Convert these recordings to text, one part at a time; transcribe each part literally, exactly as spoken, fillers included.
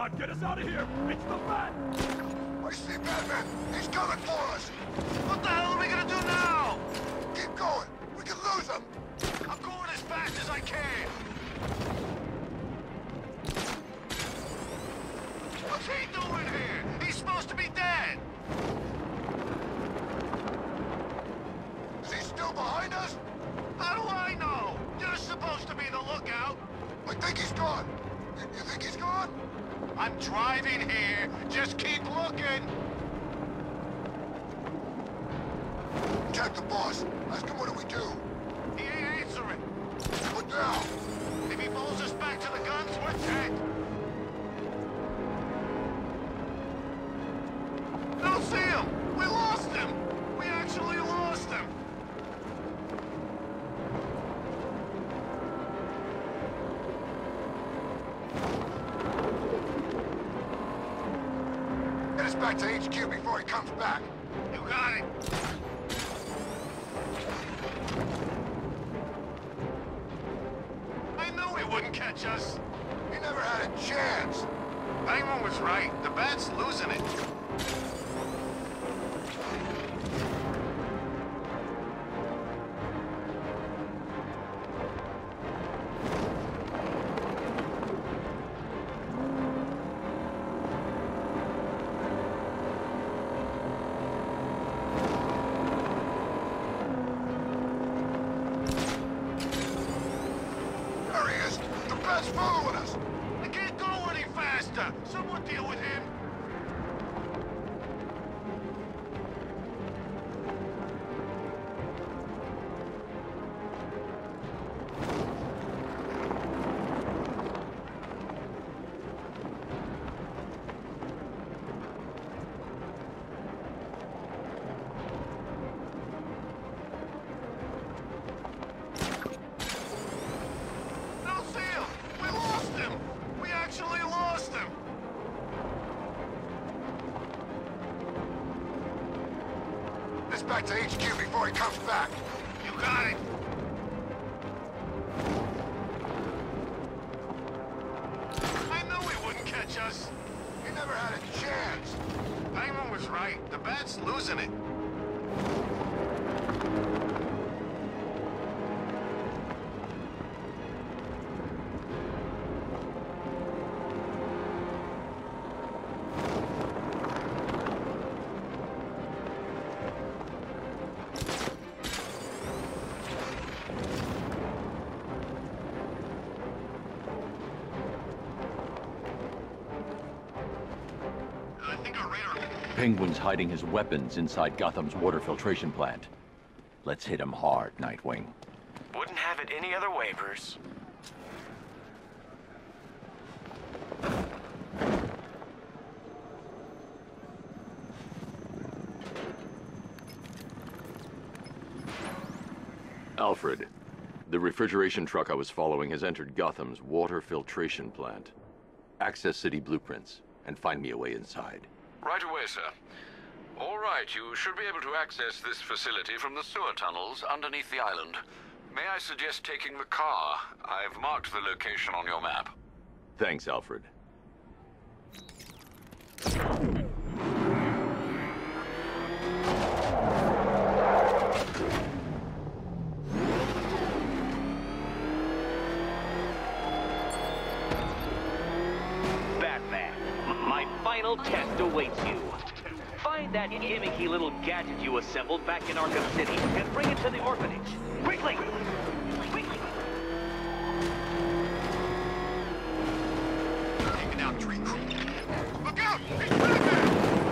on, get us out of here! It's the Bat! I see Batman! He's coming for us! What the hell are we gonna do now? Keep going! We can lose him! I'm going as fast as I can! What's he doing here? He's supposed to be dead! Is he still behind us? How do I know? You're supposed to be the lookout! I think he's gone! You, you think he's gone? I'm driving here. Just keep looking. Check the boss. Ask him what do we do? He ain't answering. What now? If he pulls us back to the guns, we're dead. Don't see him. We lost him. We actually lost him. Get us back to H Q before he comes back. You got it. I knew he wouldn't catch us. He never had a chance. Penguin was right. The Bat's losing it. There he is! The Bat's following us! I can't go any faster. Someone deal with him. Don't see him. We lost him. We actually lost him. Get us back to H Q before he comes back. You got it. I knew he wouldn't catch us. He never had a chance. Penguin was right. The Bat's losing it. I think our radar... Penguin's hiding his weapons inside Gotham's water filtration plant. Let's hit him hard, Nightwing. Wouldn't have it any other way, Bruce. Alfred, the refrigeration truck I was following has entered Gotham's water filtration plant. Access city blueprints and find me a way inside. Right away, sir. All right, you should be able to access this facility from the sewer tunnels underneath the island. May I suggest taking the car? I've marked the location on your map. Thanks, Alfred. Batman, my final test awaits you. Find that gimmicky little gadget you assembled back in Arkham City and bring it to the orphanage. Quickly! Quickly! Taking down tree crew. Look out! He's back there!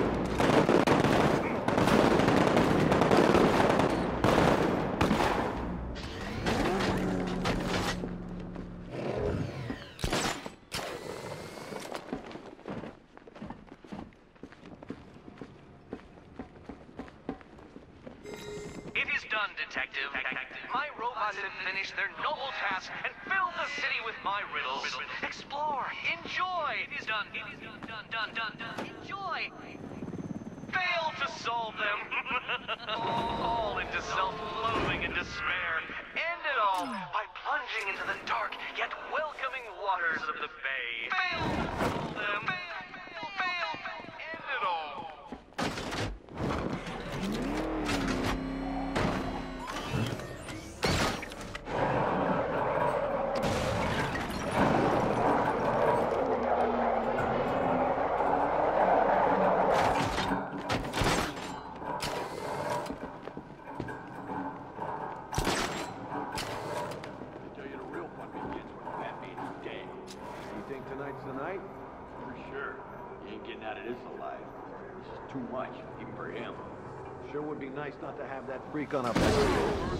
It is done, Detective. My robots have finished their noble task and filled the city with my riddles. Explore, enjoy. It is done. It is done, done, done, done, done. Enjoy. Fail to solve them. All into self-loathing and despair. End it all by plunging into the dark yet welcoming waters of the bay. Fail to solve them. Fail. think tonight's the night? For sure. You ain't getting out of this alive. This is too much, even for him. Sure would be nice not to have that freak on a bicycle.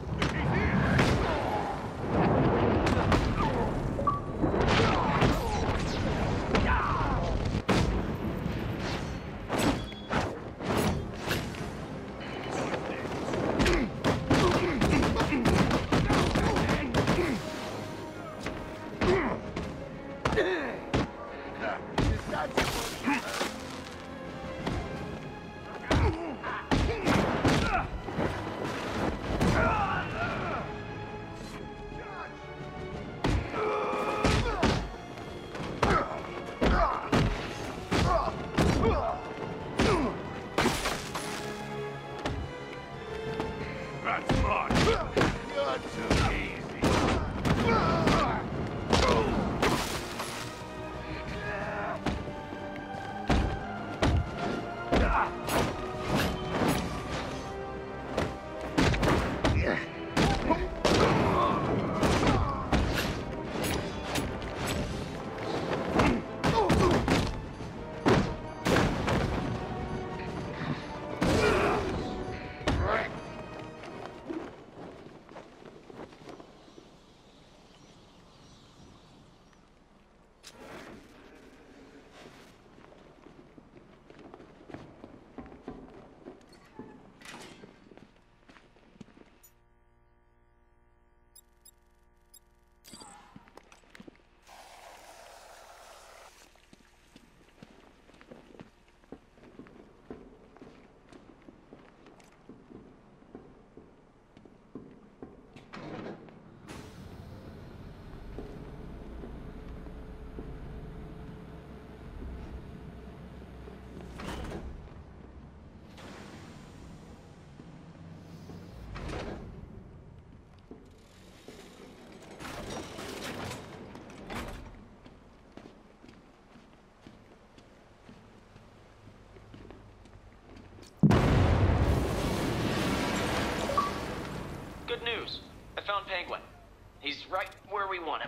Good news. I found Penguin. He's right where we want him.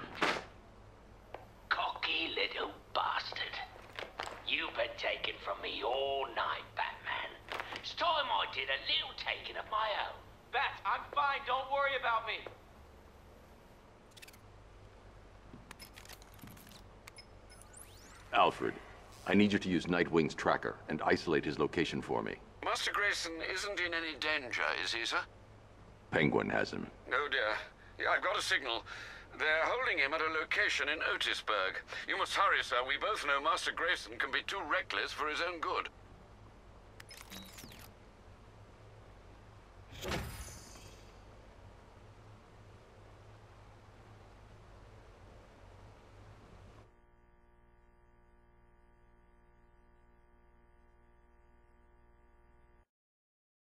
Cocky little bastard. You've been taken from me all night, Batman. It's time I did a little taking of my own. Bat, I'm fine. Don't worry about me. Alfred, I need you to use Nightwing's tracker and isolate his location for me. Master Grayson isn't in any danger, is he, sir? Penguin has him. Oh, dear. Yeah, I've got a signal. They're holding him at a location in Otisburg. You must hurry, sir. We both know Master Grayson can be too reckless for his own good.